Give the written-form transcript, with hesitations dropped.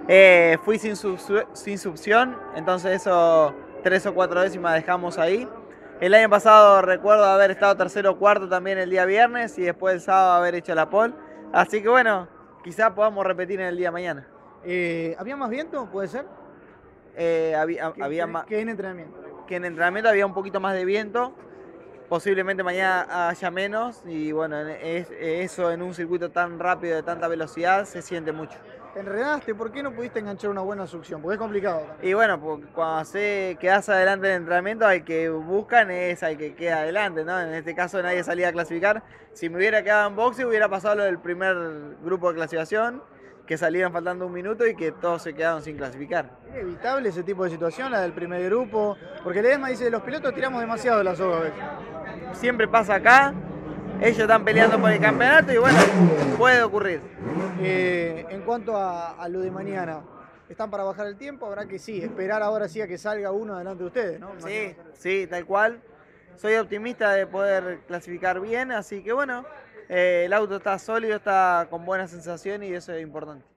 Fui sin succión, entonces eso 3 o 4 décimas dejamos ahí. El año pasado recuerdo haber estado tercero o cuarto también el día viernes y después el sábado haber hecho la pole. Así que bueno, quizás podamos repetir en el día mañana. ¿Había más viento? ¿Puede ser? Había más, Que en entrenamiento. que en entrenamiento había un poquito más de viento, posiblemente mañana haya menos y bueno, eso en un circuito tan rápido, de tanta velocidad, se siente mucho. Te enredaste, ¿por qué no pudiste enganchar una buena succión? Porque es complicado Y también. bueno, porque cuando quedas adelante del entrenamiento, al que buscan es al que queda adelante, ¿no? En este caso nadie salía a clasificar. Si me hubiera quedado en boxe, hubiera pasado lo del primer grupo de clasificación, que salieron faltando un minuto y que todos se quedaron sin clasificar. ¿Es evitable ese tipo de situación, la del primer grupo? Porque Ledesma dice, los pilotos tiramos demasiado la soga a veces. Siempre pasa acá, ellos están peleando por el campeonato y bueno, puede ocurrir. En cuanto a lo de mañana, ¿están para bajar el tiempo? Habrá que sí, esperar ahora sí a que salga uno delante de ustedes, ¿no? Sí, sí, tal cual. Soy optimista de poder clasificar bien, así que bueno, el auto está sólido, está con buena sensación y eso es importante.